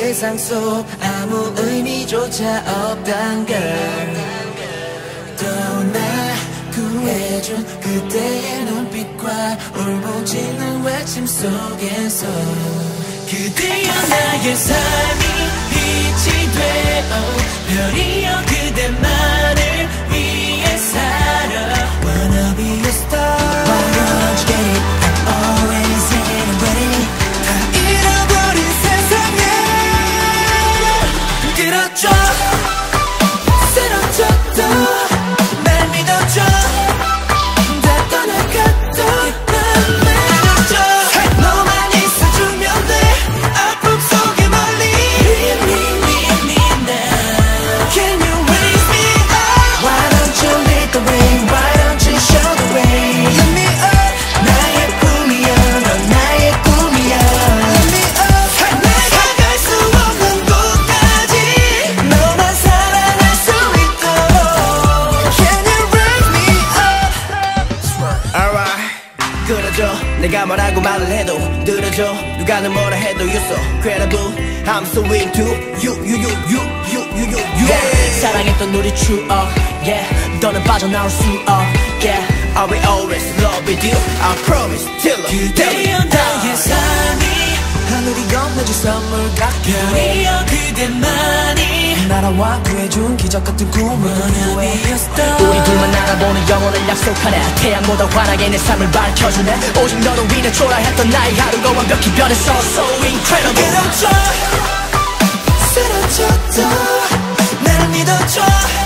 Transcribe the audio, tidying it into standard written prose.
세상 속 아무 의미조차 없단 걸 또 날 구해준 그때의 눈빛과 울부짖는 외침 속에서 그대여 나의 삶이 빛이 되어 별이여 그대만을 위해 살아 Wanna be a star Why don't you get it? I'm always in ready 다 잃어버린 세상에 끌어줘 쓰러졌던 날 믿어줘 다 떠나갔던 날 믿어줘 너만 있어주면 돼 아픔 속에 멀리 Leave me now Can you raise me up Why don't you lead the way Why don't you show the way Let me up 나의 꿈이야 넌 나의 꿈이야 Let me up 내가 갈 수 없는 곳까지 너만 사랑할 수 있도록 Can you raise me up Alright 끌어줘 내가 뭐라고 말을 해도 들어줘 누가 널 뭐라 해도 You're so credible I'm so into you yeah. 사랑했던 우리 추억 yeah. 너는 빠져나올 수 yeah. I will always love with you I promise till 그대여 나의 삶이 하늘이 건네준 선물 같게 별이여 그대만이 날아와 구해준 기적같은 꿈을 우리 둘만 날아보는 영혼을 약속하네 태양보다 환하게 내 삶을 밝혀주네 오직 너로 인해 초라했던 나의 하루가 완벽히 변했어 So incredible 쓰러졌던 나를 믿어줘